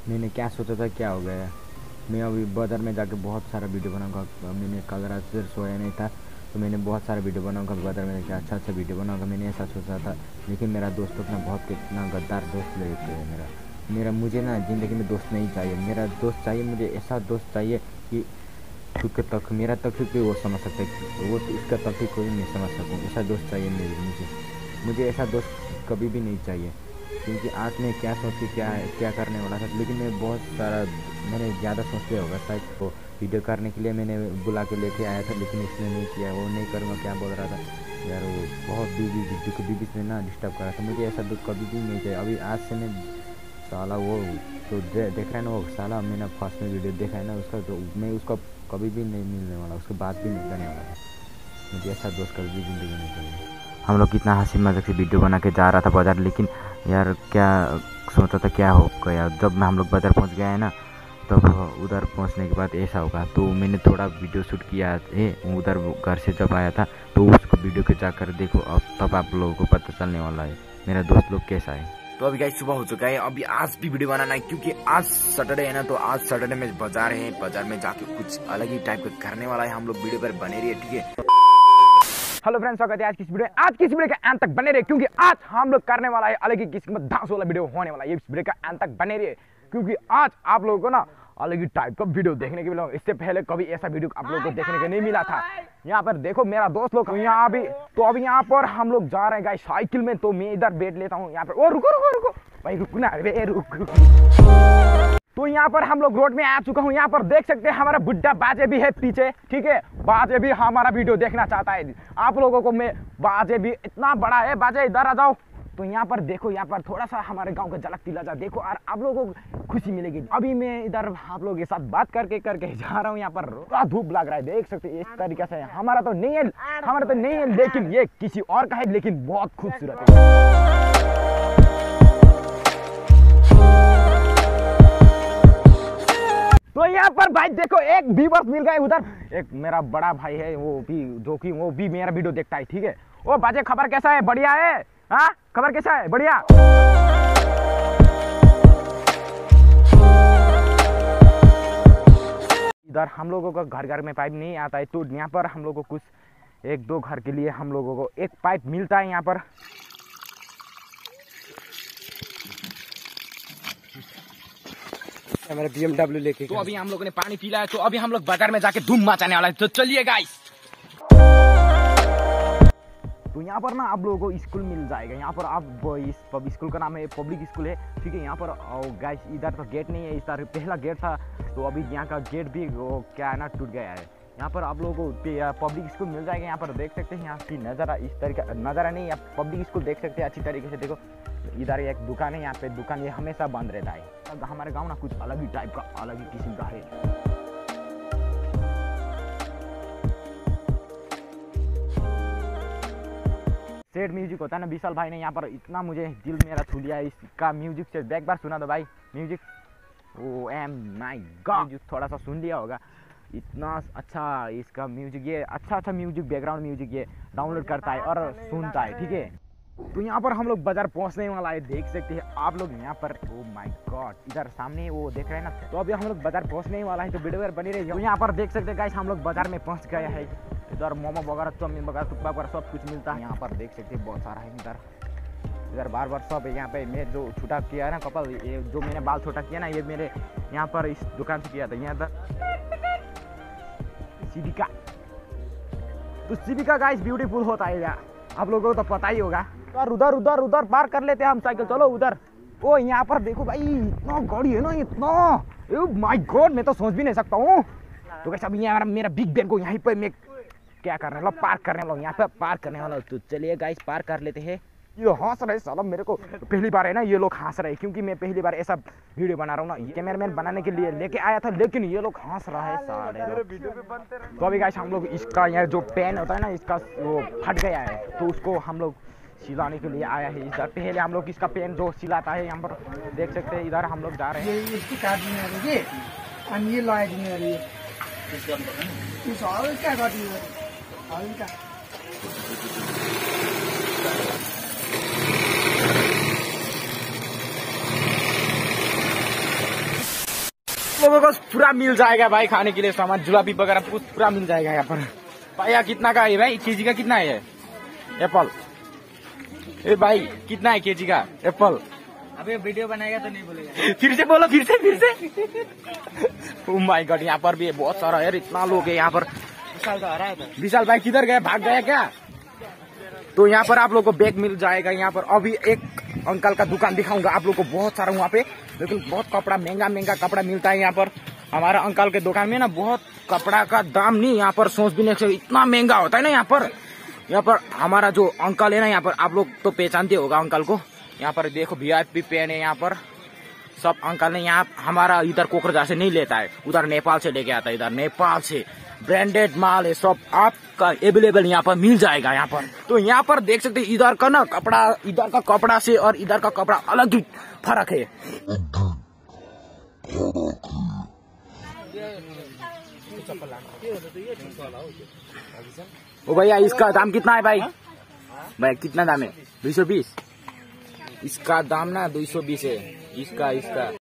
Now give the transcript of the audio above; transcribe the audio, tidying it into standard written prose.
मैंने क्या सोचा था क्या हो गया। मैं अभी बाज़ार में जाके बहुत सारा वीडियो बनाऊंगा। मैंने कल रात से सोया नहीं था तो मैंने बहुत सारा वीडियो बनाऊंगा बाज़ार में जाके, अच्छा अच्छा वीडियो बनाऊंगा। मैंने ऐसा सोचा था, लेकिन मेरा दोस्त लोग ना बहुत कितना गद्दार दोस्त लेते हैं मेरा मुझे ना ज़िंदगी में दोस्त नहीं चाहिए। मेरा दोस्त चाहिए, मुझे ऐसा दोस्त चाहिए कि खुद तक मेरा तकलीफ भी वो समझ सकता है, वो उसका तकलीफ कोई नहीं समझ सकूँ। ऐसा दोस्त चाहिए मुझे ऐसा दोस्त कभी भी नहीं चाहिए। क्योंकि आज मैं क्या सोच के क्या करने वाला था, लेकिन मैंने ज़्यादा सोच लिया होगा शायद। तो वीडियो करने के लिए मैंने बुला के लेके आया था, लेकिन उसने नहीं किया। वो नहीं करूँगा क्या बोल रहा था यार, वो बहुत बीबी से ना डिस्टर्ब कर रहा था। मुझे ऐसा दुख कभी भी नहीं चाहिए। अभी आज से मैं साला वो तो देख रहा है ना, वो साला मैंने फर्स्ट में वीडियो देखा है ना उसका, तो मैं उसका कभी भी नहीं मिलने वाला, उसके बात भी नहीं करने वाला। मुझे ऐसा दोस्त कभी भी ज़िंदगी में चाहिए। हम लोग कितना हंसी मजाक से वीडियो बना के जा रहा था बाज़ार, लेकिन यार क्या सोचा था क्या हो गया। जब हम लोग बाज़ार पहुंच गए हैं ना, तब उधर पहुंचने के बाद ऐसा होगा। तो मैंने थोड़ा वीडियो शूट किया है उधर, घर से जब आया था, तो उसको वीडियो के जाकर देखो, अब तब आप लोगों को पता चलने वाला है मेरा दोस्त लोग कैसा है। तो अभी गाइस सुबह हो चुका है, अभी आज भी वीडियो बनाना है क्योंकि आज सैटरडे है ना। तो आज सैटरडे में बाजार है, बाजार में जाके कुछ अलग ही टाइप का करने वाला है। हम लोग वीडियो पर बने रहिए, ठीक है। हेलो फ्रेंड्स, स्वागत है आज की इस वीडियो के अंत तक बने रहिए, क्योंकि आज हम लोग करने वाला है अलग ही किस्म का डांस वाला वीडियो होने वाला है। इस वीडियो का अंत तक बने रहिए, क्योंकि आज आप लोगों को ना अलग ही टाइप का वीडियो देखने के मिला। इससे पहले कभी ऐसा वीडियो आप लोगों को देखने को नहीं मिला था। यहाँ पर देखो मेरा दोस्त लोग यहाँ भी, तो अभी यहाँ पर हम लोग जा रहे हैं गाइस साइकिल में। तो मैं इधर बैठ लेता हूँ यहाँ पर। ओ रुको भाई, रुकना रे, रुक। तो यहाँ पर हम लोग रोड में आ चुका हूँ। यहाँ पर देख सकते हैं हमारा बुड्ढा बाजे भी है पीछे, ठीक है। बाजे भी हमारा वीडियो देखना चाहता है। आप लोगों को मैं बाजे भी इतना बड़ा है, बाजे इधर आ जाओ। तो यहाँ पर देखो, यहाँ पर थोड़ा सा हमारे गांव का झलक दिला जा देखो, और आप लोगों को खुशी मिलेगी। अभी मैं इधर आप लोगों के साथ बात करके जा रहा हूँ। यहाँ पर थोड़ा धूप लग रहा है, देख सकते हैं इस तरीके से। हमारा तो नहीं है, लेकिन ये किसी और का है, लेकिन बहुत खूबसूरत है। तो यहाँ पर भाई देखो एक व्यूअर्स मिल गए उधर। एक मेरा बड़ा भाई है, वो भी मेरा वीडियो देखता है, ठीक है। ओ बाजे, खबर कैसा है? बढ़िया है? हाँ, खबर कैसा है? बढ़िया। इधर हम लोगों को घर में पाइप नहीं आता है, तो यहाँ पर हम लोगों को कुछ 1-2 घर के लिए हम लोगों को एक पाइप मिलता है यहाँ पर। हमारा BMW लेके। तो अभी हम लोगों ने पानी पी लिया है, तो अभी हम लोग बाजार में जाके धूम मचाने वाला है। तो चलिए गाइस। तो यहाँ पर ना आप लोगों को स्कूल मिल जाएगा। यहाँ पर आप इस स्कूल का नाम है पब्लिक स्कूल है, ठीक है। यहाँ पर गाइस इधर तो गेट नहीं है, इधर पहला गेट था, तो अभी यहाँ का गेट भी वो क्या है ना टूट गया है। यहाँ पर आप लोगों को पब्लिक स्कूल मिल जाएगा। यहाँ पर देख सकते हैं यहाँ की नज़ारा इस तरीके नज़ारा नहीं, आप पब्लिक स्कूल देख सकते हैं अच्छी तरीके से। देखो इधर एक दुकान है, यहाँ पे दुकान ये हमेशा बंद रहता है। हमारे गाँव ना कुछ अलग ही टाइप का, अलग ही किस्म का है। सेड म्यूजिक होता है ना, विशाल भाई ने यहाँ पर इतना मुझे दिल मेरा छू लिया है इसका म्यूजिक से। एक बार सुना दो भाई music. Oh em my god, music थोड़ा सा सुन लिया होगा, इतना अच्छा इसका म्यूजिक। ये अच्छा म्यूजिक, बैकग्राउंड म्यूजिक ये डाउनलोड करता है और सुनता है, ठीक है। तो यहाँ पर हम लोग बाजार पहुँचने वाला है, देख सकते हैं आप लोग यहाँ पर। ओ माय गॉड, इधर सामने वो देख रहे हैं ना। तो अभी हम लोग बाजार पहुँचने वाला है, तो वीडियो पर बनी रही। तो यहाँ पर देख सकते हैं गाइस, हम लोग बाजार में पहुँच गए हैं। इधर मोमो वगैरह, चाउमीन वगैरह, टुप्पा वगैरह सब कुछ मिलता है। यहाँ पर देख सकते हैं बहुत सारा है इधर बार सब है। यहाँ पे मैं जो छोटा किया है ना कपल, ये जो मैंने बाल छोटा किया ना, ये मेरे यहाँ पर इस दुकान से किया था। यहाँ पर शिविका, तो शिविका गाइस ब्यूटीफुल होता है यार, आप लोगों को तो पता ही होगा। उधर पार कर लेते हैं हम साइकिल, चलो उधर। ओ यहाँ पर देखो भाई, इतना गाड़ी है ना, इतना माय गॉड, मैं तो सोच भी नहीं सकता हूँ। तो कैसे अभी यहाँ मेरा बिग बैन को यहीं पर मैं क्या करने वाला, पार्क करने वाला, यहाँ पे पार्क करने वाला। तो चलिए गाइस पार्क कर लेते हैं। ये हंस रहे साला, मेरे को पहली बार है ना ये लोग हंस रहे, क्योंकि मैं पहली बार ऐसा वीडियो बना रहा हूँ ना। कैमरामैन बनाने के लिए लेके आया था, लेकिन ये लोग हंस रहा है साले। तो अभी गाइस हम लोग इसका यार जो पेन होता है ना, इसका वो फट गया है, तो उसको हम लोग सिलाने के लिए आया है। इधर पहले हम लोग इसका पेन जो सिलाता है, यहाँ पर देख सकते हैं। इधर हम लोग जा रहे हैं। इसकी काटने वाली ये अन्य लाइटिंग वाली है, इस और क्या काटने वाली और इनका लोगों को पूरा मिल जाएगा भाई खाने के लिए सामान, जुलाबी वगैरह पूरा मिल जाएगा यहाँ पर। भैया कितना का है भाई, केजी का कितना है एप्पल? ए भाई कितना है केजी का एप्पल? अबे वीडियो बनाएगा तो नहीं बोलेगा। फिर से बोलो, फिर से। ओह माय गॉड, यहाँ पर भी बहुत सारा यार, इतना लोग है यहाँ पर। विशाल तो आ रहा है। विशाल भाई किधर गए, भाग गया क्या? तो यहाँ पर आप लोग को बैग मिल जाएगा यहाँ पर। अभी एक अंकल का दुकान दिखाऊंगा आप लोग को, बहुत सारा वहाँ पे, लेकिन बहुत कपड़ा महंगा कपड़ा मिलता है यहाँ पर। हमारा अंकल के दुकान में ना बहुत कपड़ा का दाम नहीं यहाँ पर सोच भी नहीं सकते, इतना महंगा होता है ना यहाँ पर। यहाँ पर हमारा जो अंकल है ना यहाँ पर, आप लोग तो पहचानते होगा अंकल को। यहाँ पर देखो VIP पेन है यहाँ पर, सब अंकल ने यहाँ। हमारा इधर कोकराझार से नहीं लेता है, उधर नेपाल से लेके आता है। इधर नेपाल से ब्रांडेड माल है, सब आपका अवेलेबल यहाँ पर मिल जाएगा यहाँ पर। तो यहाँ पर देख सकते हैं इधर का ना कपड़ा, इधर का कपड़ा से और इधर का कपड़ा अलग ही फर्क है। ओ भैया इसका दाम कितना है भाई? भाई कितना दाम है? 220। इसका दाम ना 220 है, इसका